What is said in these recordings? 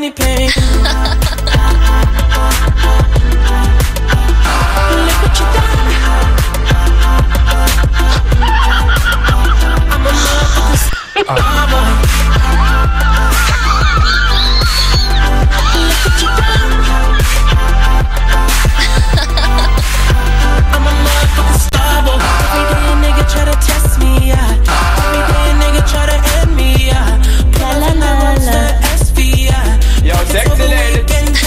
any pain. Look what you done. I'm a motherfucking star. Look what you done. I'm a motherfucking star boy. Every day a nigga try to test me, yeah. Every day a nigga try to end me, yeah. Pull up in the roadster SV, yeah. Yo, sexy lady.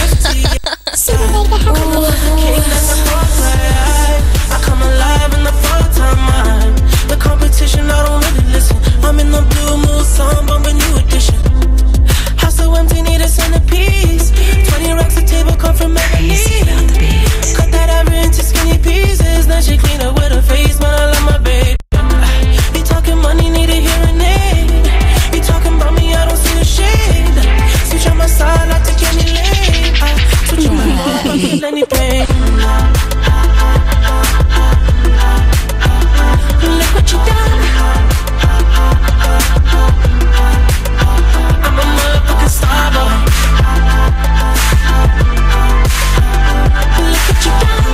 King in the forefront, I come alive in the full-time mind. The competition, I don't really listen. I'm in the blue mood song, bumping new edition. House so empty, need a centerpiece. 20 racks of table come from ebony. Cut that ever into skinny pieces. Now she clean up with her face, man, I love my baby. You talking money, need a hearing aid. You talking about me, I don't see the shade. Switch on my side, I take any lane. Switch on my mouth, I feel any pain. Look what you done. I'm a motherfucking star boy. Look what you done.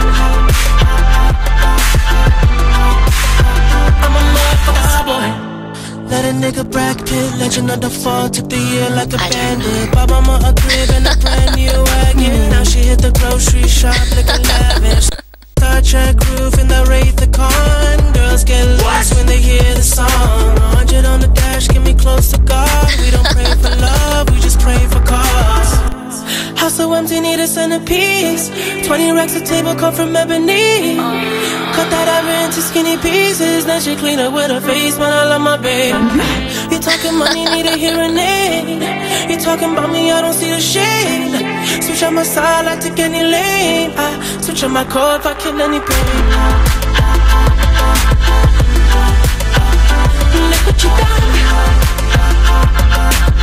I'm a motherfucking star boy. Let a nigga Brad Pitt, legend of the fall, took the year like a bandit. Bought mama a crib and a brand new wagon. Now she hit the grocery shop looking lavish. Star Trek roof in the Wraith the Con. Girls get lost when they hear the song. 100 on the dash, get me close to God. We don't pray for love, we just pray for cause. House so empty, need a centerpiece. 20 racks of table come from ebony. Cut that ever into skinny pieces. Now she clean up with her face, man, I love my baby. You talking money, need a hearing aid. You talking about me, I don't see the shade. Switch on my side, I take any lane. I switch on my core if I kill any pain. Look what you done.